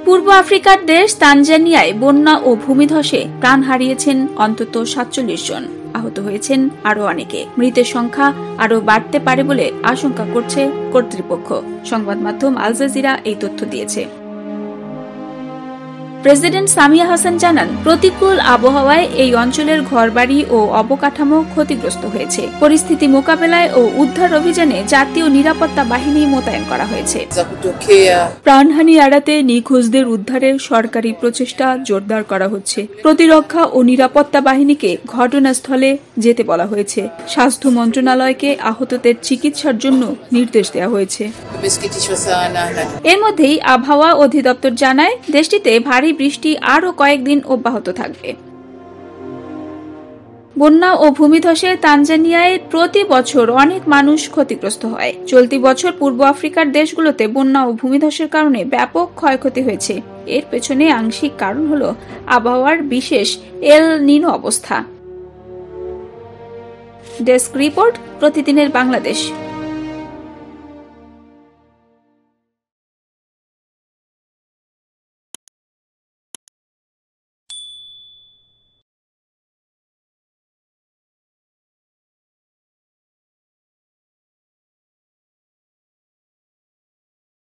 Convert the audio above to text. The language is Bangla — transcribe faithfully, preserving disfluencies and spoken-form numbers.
পূর্ব আফ্রিকার দেশ তানজানিয়ায় বন্যা ও ভূমিধসে প্রাণ হারিয়েছেন অন্তত সাতচল্লিশ জন, আহত হয়েছেন আরো অনেকে। মৃতের সংখ্যা আরো বাড়তে পারে বলে আশঙ্কা করছে কর্তৃপক্ষ। সংবাদ মাধ্যম আল জাজিরা এই তথ্য দিয়েছে। প্রেসিডেন্ট সামিয়া হাসান জানান, প্রতিকূল আবহাওয়ায় এই অঞ্চলের ঘরবাড়ি ও অবকাঠামো ক্ষতিগ্রস্ত হয়েছে। পরিস্থিতি মোকাবেলায় ও উদ্ধার অভিযানে জাতীয় নিরাপত্তা বাহিনী মোতায়েন করা হয়েছে। প্রাণহানি এড়াতে নিখোঁজদের উদ্ধারে সরকারি প্রচেষ্টা জোরদার করা হচ্ছে। প্রতিরক্ষা ও নিরাপত্তা বাহিনীকে ঘটনাস্থলে যেতে বলা হয়েছে। স্বাস্থ্য মন্ত্রণালয়কে আহতদের চিকিৎসার জন্য নির্দেশ দেওয়া হয়েছে। এর মধ্যেই আবহাওয়া অধিদপ্তর জানায়, দেশটিতে ভারী বৃষ্টি আরও কয়েকদিন অব্যাহত থাকবে। বন্যা ও ভূমিধসে তানজানিয়ায় প্রতি বছর অনেক মানুষ ক্ষতিগ্রস্ত হয়। চলতি বছর পূর্ব আফ্রিকার দেশগুলোতে বন্যা ও ভূমিধসের কারণে ব্যাপক ক্ষয়ক্ষতি হয়েছে। এর পেছনে আংশিক কারণ হল আবহাওয়ার বিশেষ এল নিনো অবস্থা। ডেস্ক রিপোর্ট, প্রতিদিনের বাংলাদেশ।